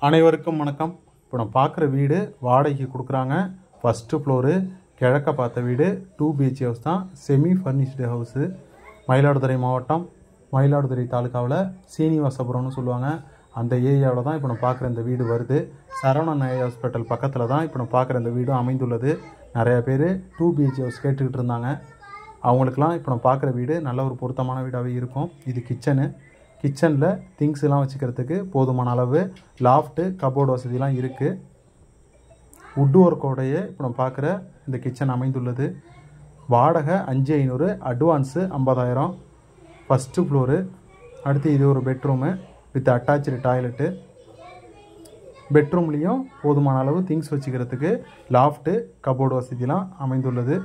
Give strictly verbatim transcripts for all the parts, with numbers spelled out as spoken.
அனைவருக்கும் வணக்கம். இப்போ நம்ம பார்க்குற வீடு வாடகைக்கு கொடுக்குறாங்க. ஃபஸ்ட்டு ஃப்ளோரு கிழக்க பார்த்த வீடு, டூ பிஹெச்கே ஹவுஸ் தான், செமி ஃபர்னிஷ்டு ஹவுஸு. மயிலாடுதுறை மாவட்டம், மயிலாடுதுறை தாலுக்காவில் சீனிவாசபுரம்னு சொல்லுவாங்க. அந்த ஏரியாவில் தான் இப்போ நம்ம பார்க்குற இந்த வீடு வருது. சரவணன் ஐ ஹாஸ்பிட்டல் பக்கத்தில் தான் இப்போ நம்ம பார்க்குற இந்த வீடும் அமைந்துள்ளது. நிறையா பேர் டூ பிஹெச்கே ஹவுஸ் கேட்டுக்கிட்டு இருந்தாங்க. அவங்களுக்கெல்லாம் இப்போ நம்ம பார்க்குற வீடு நல்ல ஒரு பொருத்தமான வீடாகவே இருக்கும். இது கிச்சனு. கிச்சனில் திங்ஸ்லாம் வச்சுக்கிறதுக்கு போதுமான அளவு லாஃப்ட்டு, கபோர்டு வசதிலாம் இருக்குது. வுட் ஒர்க்கோடைய இப்போ நம்ம பார்க்குற இந்த கிச்சன் அமைந்துள்ளது. வாடகை அஞ்சு ஐநூறு, அட்வான்ஸு ஐம்பதாயிரம். First floor. அடுத்து இது ஒரு பெட்ரூமு வித் அட்டாச்சு டாய்லெட்டு. பெட்ரூம்லேயும் போதுமான அளவு திங்ஸ் வச்சுக்கிறதுக்கு லாஃப்ட்டு, கபோர்டு வசதிலாம் அமைந்துள்ளது.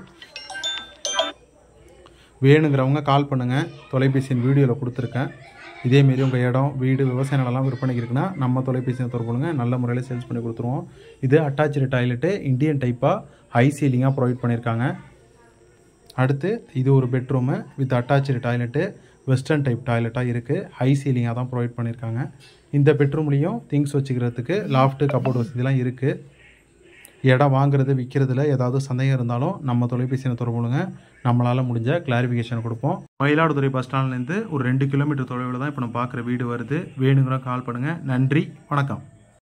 வேணுங்கிறவங்க கால் பண்ணுங்கள். தொலைபேசியின் வீடியோவில் கொடுத்துருக்கேன். இதேமாரி உங்கள் இடம், வீடு, விவசாய நிலம்லாம் விற்பனைக்கு இருக்குன்னா நம்ம தொலைபேசியை தொடர்பு பண்ணுங்க. நல்ல முறையில் சேல்ஸ் பண்ணி கொடுத்துருவோம். இது அட்டாச்சு டாய்லெட்டு, இண்டியன் டைப்பாக ஹை சீலிங்காக ப்ரொவைட் பண்ணியிருக்காங்க. அடுத்து இது ஒரு bedroom with attach toilet, western type டாய்லெட்டாக இருக்குது. ஹை சீலிங்காக தான் ப்ரொவைட் பண்ணியிருக்காங்க. இந்த பெட்ரூம்லேயும் திங்ஸ் வச்சுக்கிறதுக்கு லாஃப்ட்டு, கபோர்டு வசதிலாம் இருக்குது. இடம் வாங்குறது விற்கிறதுல ஏதாவது சந்தேகம் இருந்தாலும் நம்ம தொலைபேசியை தொடர்பு கொள்ளுங்க. நம்மளால் முடிஞ்ச கிளாரிஃபிகேஷன் கொடுப்போம். மயிலாடுதுறை பஸ் ஸ்டாண்ட்லேருந்து ஒரு ரெண்டு கிலோமீட்டர் தொலைவில் தான் இப்போ நம்ம பார்க்குற வீடு வருது. வேணுங்கிற கால் பண்ணுங்கள். நன்றி, வணக்கம்.